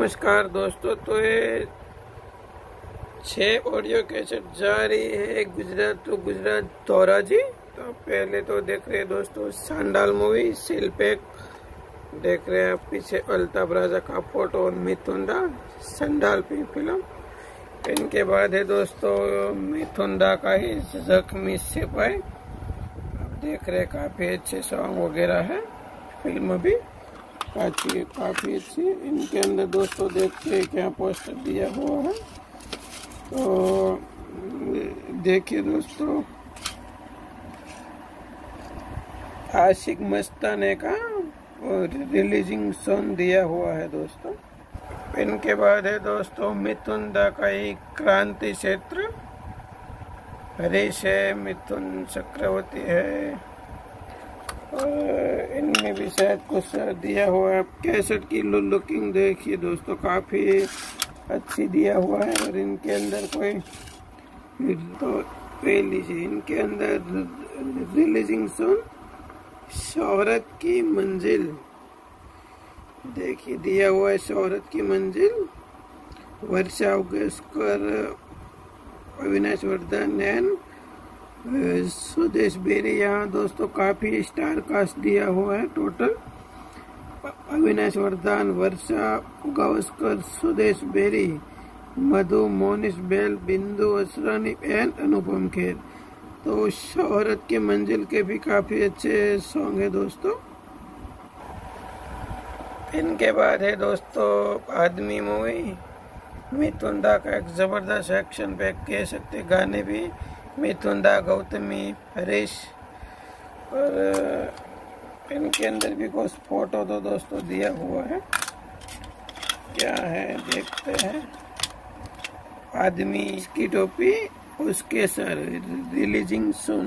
नमस्कार दोस्तों। तो ये 6 ऑडियो कैसेट जा रही है गुजरात टू गुजरात धोराजी। तो पहले तो देख रहे हैं दोस्तों सांडाल मूवी सिलपैक, देख रहे हैं पीछे अल्ताफ राजा का फोटो और मिथुन दा संडाल की फिल्म। इनके बाद है दोस्तों मिथुन दा का ही जख्मी सिपाही। देख रहे काफी अच्छे सॉन्ग वगैरह है, फिल्म भी काफी अच्छी। इनके अंदर दोस्तों देखते हैं क्या पोस्टर दिया हुआ है। तो देखिए दोस्तों आशिक मस्ताने का रिलीजिंग सॉन्ग दिया हुआ है दोस्तों। इनके बाद है दोस्तों मिथुन दा का एक क्रांति क्षेत्र, हरीश है, मिथुन चक्रवर्ती है और इनमें भी शायद कुछ दिया हुआ है। कैसेट की लुकिंग देखिए दोस्तों, काफी अच्छी दिया हुआ है। और इनके अंदर कोई तो लीजिए, इनके अंदर रिलीजिंग सॉन्ग शोहरत की मंजिल देखिए दिया हुआ है। शोहरत की मंजिल वर्षा उगेस्कर, अविनाश वर्धन एंड सुदेश बेरी। यहाँ दोस्तों काफी स्टार कास्ट दिया हुआ है टोटल। अविनाश वर्धन, वर्षा गावस्कर, सुदेश बेरी, मधु, मोनिश बेल, बिंदु असरानी एंड अनुपम खेर। तो शोहरत की मंजिल के भी काफी अच्छे सॉन्ग है दोस्तों। इनके बाद है दोस्तों आदमी मूवी, मिथुन दा का एक जबरदस्त एक्शन पैक कह सकते, गाने भी मिथुन दा, गौतमी, हरीश। और इनके अंदर भी कुछ फोटो तो दोस्तों दिया हुआ है, क्या है देखते हैं। आदमी, इसकी टोपी, उसके सर, रिलीजिंग सुन।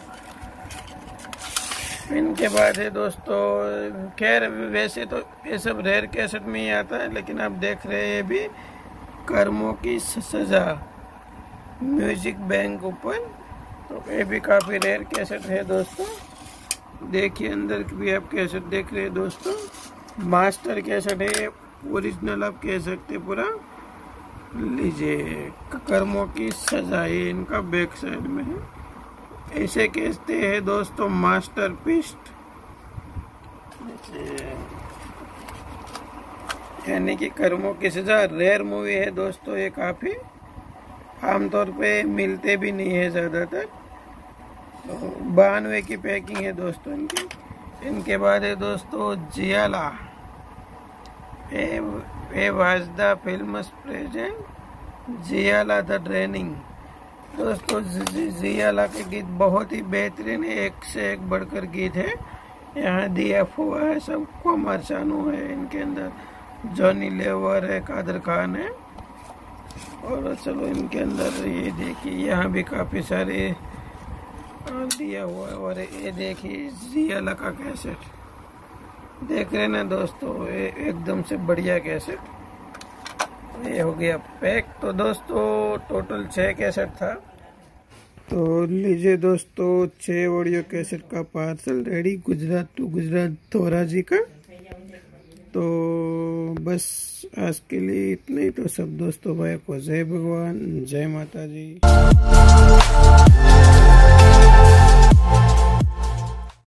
इनके बाद है दोस्तों खैर वैसे तो ये सब रेयर कैसेट में ही आता है, लेकिन आप देख रहे हैं भी कर्मों की सजा, म्यूजिक बैंक ओपन। तो ये भी काफी रेयर कैसेट है दोस्तों। देखिए अंदर भी आप कैसेट देख रहे हैं दोस्तों, मास्टर कैसेट है, ओरिजिनल आप कह सकते पूरा। लीजिए कर्मों की सजा, ये इनका बैक साइड में है। ऐसे कहते हैं दोस्तों मास्टरपीस, यानी कि कर्मों की सजा रेयर मूवी है दोस्तों। ये काफी आमतौर पे मिलते भी नहीं है ज्यादातर। 92 की पैकिंग है दोस्तों इनकी। इनके बाद है दोस्तों Jiyala, a was the films present Jiyala the training. दोस्तों जियाला के गीत बहुत ही बेहतरीन है, एक से एक बढ़कर गीत है। यहाँ दिया हुआ है सब, कुमार शानू है इनके अंदर, जॉनी लेवर है, कादर खान है। और चलो इनके अंदर ये देखिए यहाँ भी काफी सारे दिया हुआ है। और ये देखिए जियाला का कैसेट देख रहे ना दोस्तों, ये एकदम से बढ़िया कैसेट। ये हो गया पैक। तो दोस्तों टोटल 6 कैसेट था। तो लीजिए दोस्तों 6 ऑडियो कैसेट का parcel ready Gujarat to Gujarat Dhoraji का। तो बस आज के लिए इतना ही। तो सब दोस्तों भाई को जय भगवान, जय माता जी।